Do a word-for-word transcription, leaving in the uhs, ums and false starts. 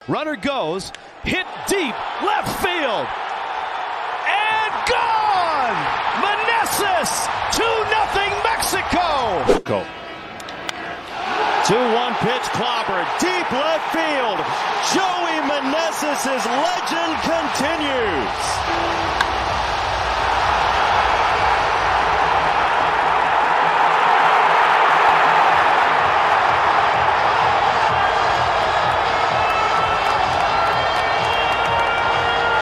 Runner goes, hit deep, left field, and gone! Meneses, two nothing Mexico! Go. two one pitch clobber, deep left field. Joey Meneses' legend continues.